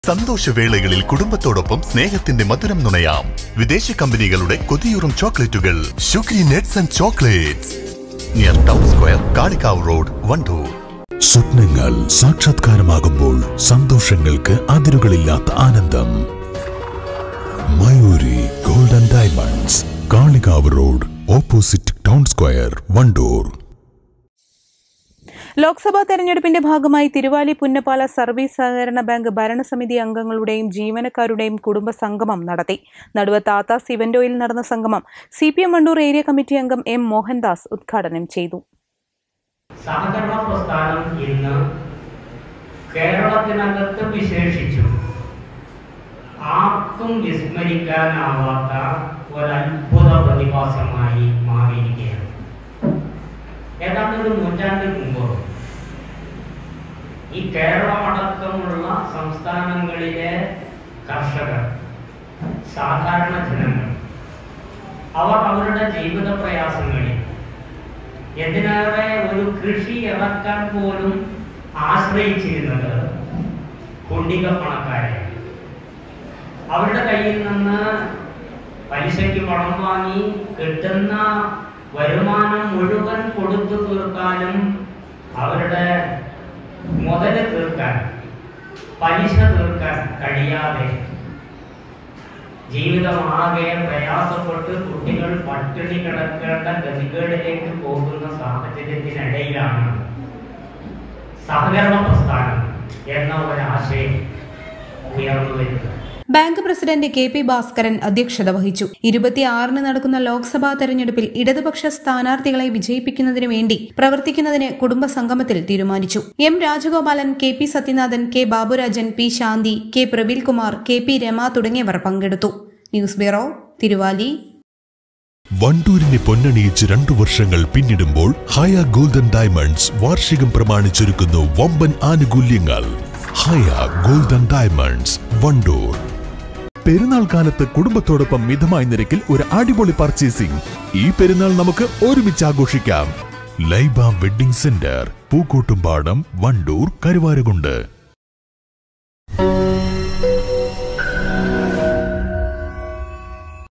സന്തോഷവേളകളിൽ കുടുംബത്തോടൊപ്പം സ്നേഹത്തിന്റെ മധുരം നുണയാം. വിദേശ കമ്പനികളുടെ കൊതിയൂറും ചോക്ലേറ്റുകൾ ഷുഗ്രി nuts and chocolates near town square, Kalikavu road, Wandoor. സ്വപ്നങ്ങൾ സാക്ഷാത്കാരമാകുമ്പോൾ സന്തോഷങ്ങൾക്ക് അതിരുകളില്ലാത്ത ആനന്ദം. Mayuri gold and diamonds, Kalikavu road, opposite town square, Wandoor. Lok Sabha തെരഞ്ഞെടുപ്പിന്റെ ഭാഗമായി തിരുവാലി പുന്നപ്പാല സർവീസ് സഹകരണ ബാങ്ക് ഭരണസമിതി അംഗങ്ങളുടെയും ജീവനക്കാരുടെയും കുടുംബ സംഗമം നടത്തി. നടുവ താത്ത സിവന്റോയിൽ നടന്ന സംഗമം CPM വണ്ടൂർ ഏരിയ കമ്മിറ്റി അംഗം M. മോഹൻദാസ് ഉദ്ഘാടനം ചെയ്തു. സഹകരണ പ്രസ്ഥാനം ഇന്ന് കേരളത്തിനകത്ത് വിശേഷിച്ചു ആർക്കും വിസ്മരിക്കാനാവാത്ത ഒരത്ഭുത പ്രതിഭാസമായി മാറിയിരിക്കുകയാണ്. ഏതാണ്ട് ഒരു നൂറ്റാണ്ടിന് മുമ്പ് ഈ കേരളമടക്കമുള്ള സംസ്ഥാനങ്ങളിലെ കർഷകർ, സാധാരണ ജനങ്ങൾ, അവർ അവരുടെ ജീവിത പ്രയാസങ്ങളിൽ എന്തിനേറെ ഒരു കൃഷി ഇറക്കാൻ പോലും ആശ്രയിച്ചിരുന്നത് കുണ്ടിക പണക്കാരെ. അവരുടെ കയ്യിൽ നിന്ന് പലിശയ്ക്ക് പണം വാങ്ങി കിട്ടുന്ന വരുമാനം മുഴുവൻ കൊടുത്തു തീർക്കാനും അവരുടെ മുതല് തീർക്കാൻ, പലിശ തീർക്കാൻ കഴിയാതെ ജീവിതമാകെ പ്രയാസപ്പെട്ട് കുട്ടികൾ പട്ടിണി കിടക്കേണ്ട ഗതികേടിലേക്ക് പോകുന്ന സാഹചര്യത്തിനിടയിലാണ് സഹകരണ പ്രസ്ഥാനം എന്ന ഒരാശയം ഉയർന്നു വരുന്നത്. ബാങ്ക് പ്രസിഡന്റ് KP ഭാസ്കരൻ അധ്യക്ഷത വഹിച്ചു. 26-ന് നടക്കുന്ന ലോക്സഭാ തെരഞ്ഞെടുപ്പിൽ ഇടതുപക്ഷ സ്ഥാനാർത്ഥികളെ വിജയിപ്പിക്കുന്നതിനു വേണ്ടി പ്രവർത്തിക്കുന്നതിന് കുടുംബ സംഗമത്തിൽ തീരുമാനിച്ചു. M. Rajagopalan, KP Sathyanathan, K. Baburajan, P. ശാന്തി, K. പ്രബീൽകുമാർ, KP രമ തുടങ്ങിയവർ പങ്കെടുത്തു. News bureau, Thiruvali. വണ്ടൂരിനെ പൊന്നണിയിച്ച് 2 വർഷങ്ങൾ പിന്നിടുമ്പോൾ ഹയ ഗോൾഡൻ ഡയമണ്ട്സ് വാർഷികം പ്രമാണിച്ചൊരുക്കുന്നു വമ്പൻ ആനുകൂല്യങ്ങൾ. Haya golden diamonds, Wandoor. പെരുന്നാൾ കാലത്ത് കുടുംബത്തോടൊപ്പം മിതമായ നിരക്കിൽ ഒരു അടിപൊളി പർച്ചേസിംഗ്. ഈ പെരുന്നാൾ നമുക്ക് ഒരുമിച്ച് ആഘോഷിക്കാം. Laiba wedding centre, Pookkottumpadam, Wandoor, Karuvarakundu.